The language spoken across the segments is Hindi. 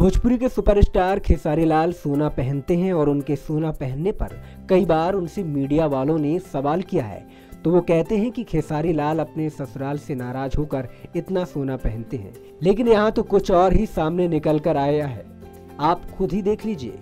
भोजपुरी के सुपरस्टार खेसारी लाल सोना पहनते हैं और उनके सोना पहनने पर कई बार उनसे मीडिया वालों ने सवाल किया है। तो वो कहते हैं कि खेसारी लाल अपने ससुराल से नाराज होकर इतना सोना पहनते हैं, लेकिन यहाँ तो कुछ और ही सामने निकल कर आया है। आप खुद ही देख लीजिए।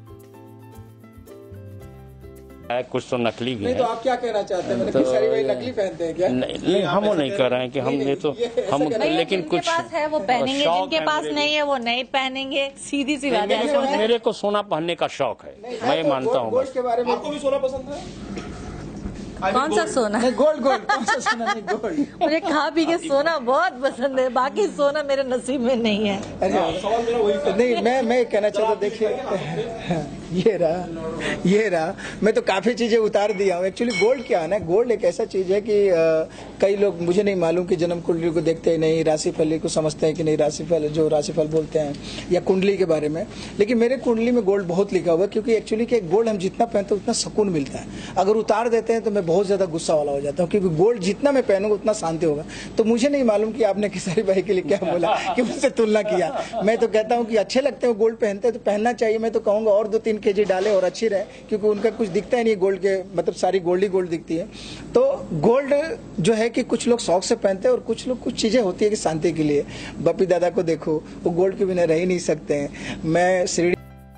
कुछ तो नकली भी नहीं, है। तो आप क्या कहना चाहते हैं? तो खेसारी भाई नकली पहनते हैं क्या? नहीं, हम वो नहीं कर रहे हैं कि हम ये तो हम, लेकिन कुछ जिनके पास है वो पहनेंगे, जिनके पास नहीं है वो नहीं पहनेंगे। सीधी सी बात है। मेरे को सोना पहनने का शौक है, मैं ये मानता हूँ। गोल्ड के बारे में आपको भी सोना पसंद है? कौन सा सोना? गोल्ड कौन सा सोना? नहीं, गोल्ड। मुझे खा पी के सोना बहुत पसंद है, बाकी सोना मेरे नसीब में नहीं है। सवाल मेरा वही नहीं, मैं कहना चाहता हूँ, देखिए ये रहा, मैं तो काफी चीजें उतार दिया हूँ। एक्चुअली गोल्ड क्या है ना, गोल्ड एक ऐसा चीज है कि कई लोग, मुझे नहीं मालूम कि जन्म कुंडली को देखते ही नहीं, राशिफल को समझते हैं कि नहीं, राशिफल बोलते हैं या कुंडली के बारे में। लेकिन मेरे कुंडली में गोल्ड बहुत लिखा हुआ है, क्योंकि एक्चुअली कि गोल्ड हम जितना पहनते हैं उतना सुकून मिलता है। अगर उतार देते हैं तो मैं बहुत ज्यादा गुस्सा वाला हो जाता हूँ, क्योंकि गोल्ड जितना मैं पहनूंगा उतना शांति होगा। तो मुझे नहीं मालूम कि आपने खेसारी भाई के लिए क्या बोला कि मुझसे तुलना किया। मैं तो कहता हूँ कि अच्छे लगते हैं, गोल्ड पहनते हैं तो पहनना चाहिए। मैं तो कहूँगा और 2-3 kg डाले और अच्छी रहे, क्योंकि उनका कुछ दिखता ही नहीं गोल्ड के, मतलब सारी गोल्ड ही गोल्ड दिखती है। तो गोल्ड जो है कि कुछ लोग शौक से पहनते हैं और कुछ लोग, कुछ चीजें होती है कि शांति के लिए। बप्पी दादा को देखो, वो गोल्ड के बिना रह ही नहीं सकते हैं। मैं श्री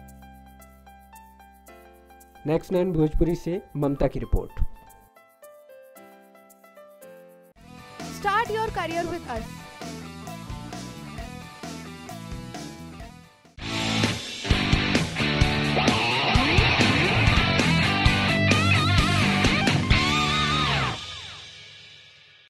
नेक्स्ट 9 भोजपुरी से ममता की रिपोर्ट। Start your career with us.